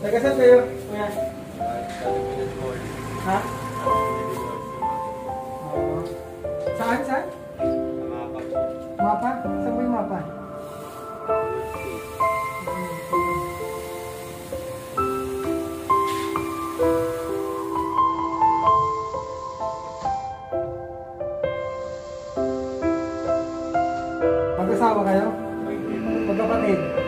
Nagasan kayo, kuya? Ha? Oo. Saan, saan? Mapa? Saan ba yung mapa? Mag-asawa kayo? Magkapatid?